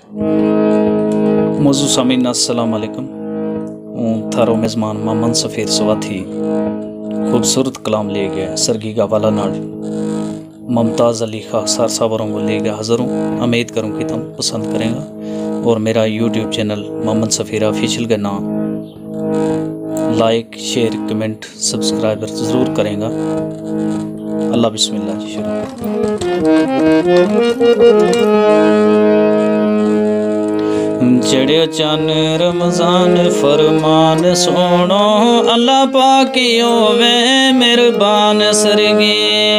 मौजू सामीन अस्सलाम वालेकुम। थारो मेज़मान मोहम्मद सफ़ीर सवाथी खूबसूरत कलाम ले गया सरगी का वाला नाल मुमताज़ अली खासार सावरों को ले गया हाज़िर हूँ। उम्मीद करूँ कि तुम पसंद करेंगे और मेरा YouTube channel Mohammad Safir official का नाम लाइक शेयर कमेंट सब्सक्राइबर ज़रूर करेंगे। अल्लाह बिस्मिल्लाह जी शुरू। चढ़ियो चन रमज़ान फरमान सोनो अल्लाह पाकी होवे मेहरबान सरगी।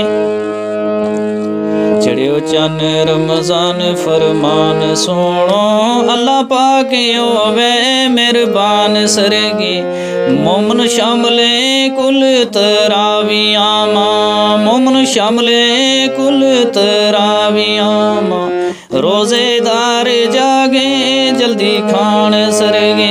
चढ़ियो चन रमज़ान फरमान सोनो अल्लाह पाकी होवे मेहरबान सरगी। मोमन शामले कुल तरावियां मां मोमन शामले कुल तरावियां मां रोज़ेदार जागे जल्दी खान सरगे।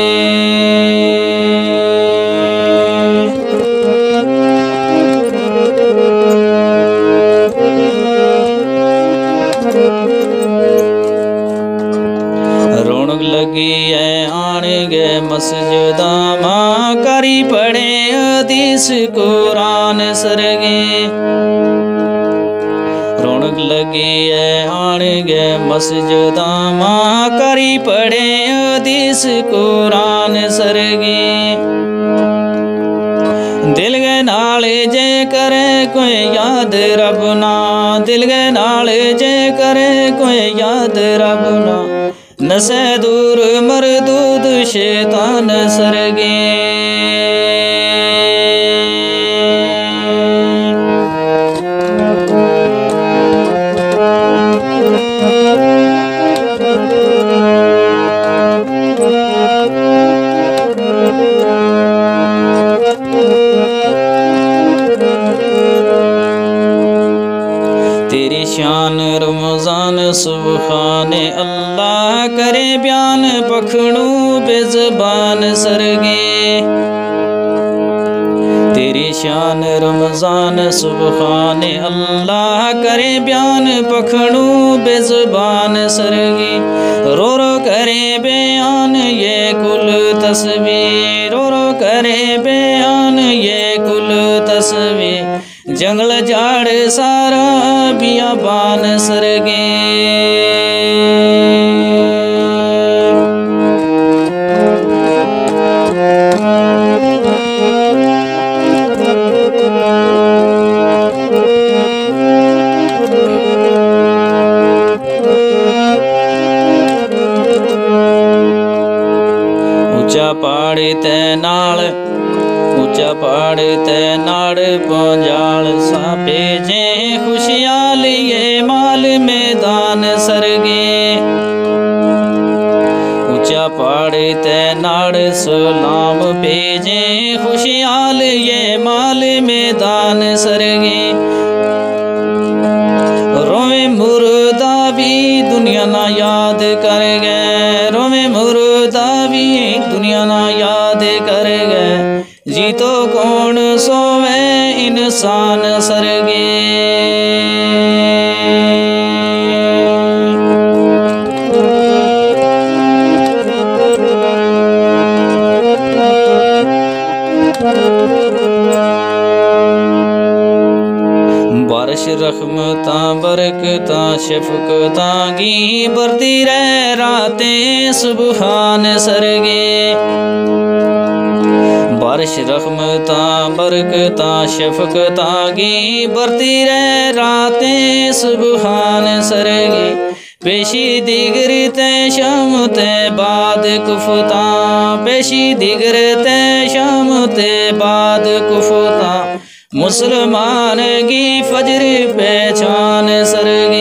रौनक लगी है आने गे मस्जिदा मां करी पढ़े हदीस कुरान सरगे। रौनक लगी है आने गे मस्जिदा मां करी पढ़े हदीस कुरान सरगी। दिल के नाले जे करे कोई याद रबना दिल के नाले जे करे कोई याद रबना नसे दूर मरदूद शैतान सरगे। तेरी शान रमज़ान सुबहाने अल्लाह करे बयान पखड़ू बेज़बान सरगे। तेरी शान रमज़ान सुबहाने अल्लाह करे बयान पखड़ू बेज़बान सरगे। रो रो करे बयान ये कुल तस्वीर रो रो करे बयान ये कुल तस्वीर जंगल झाड़ सारा बियाबान सरगे। ऊंचा पहाड़ ते नाल ऊंचा पहाड़ ते नाड़ पंजाल सापे जे खुशियाल ये माल मैदान सरगे। ऊंचा पहाड़ ते नाड़ सलाम भेजे खुशियाल ये माल मैदान सरगे। रोवे मुर्दा भी दुनिया ना याद कर गए रोवे मुर्दा भी दुनिया ना याद कर गए। जी तो कौन सोवे इंसान सरगे। बारिश रहमता बरकता शफकता गी बरती रह रातें सुबहान सरगे। बारिश रहमता बरकता शफकता गी बरती रह रातें सुबहान सरगे। पेशी दिगर ते शाम ते बाद कुफता पेशी दिगर ते शाम ते बाद कुफता मुसलमान की फजर पहचान सरगे।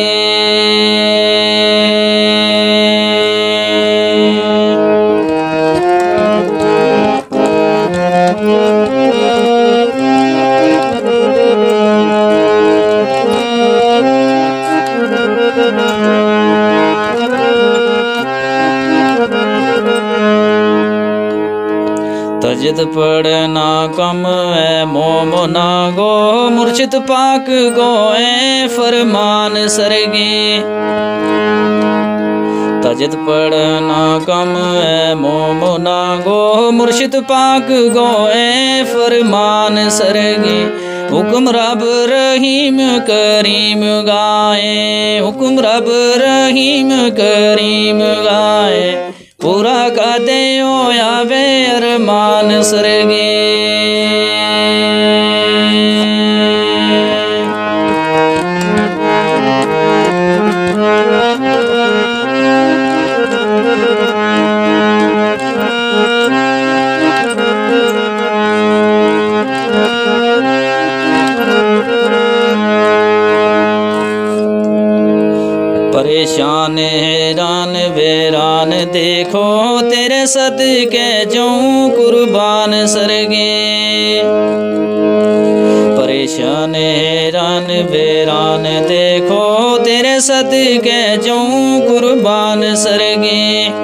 तजद पढ़ना कम है मोमना गो मुर्शिद पाक गो है फरमान सरगे। तजिद पढ़ना कम है मोमोना गो मुर्शिद पाक गो ए फरमान सरगी हुक्म रब रहीम करीम गाए हुक्म रब रहीम करीम गाए पूरा का दे आवे अरमान सरगे परेशान हैरान वेरान देखो तेरे सदके जाऊं कुर्बान सरगे परेशान हैरान वेरान देखो तेरे सदके जाऊं कुर्बान सरगे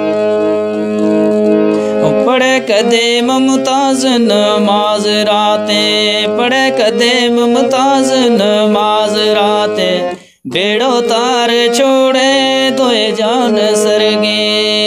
पढ़े कदे मुमताज नमाज रातें पढ़े कदे मुमताज नमाज रातें बेड़ो तार छोड़े तो जान सरगे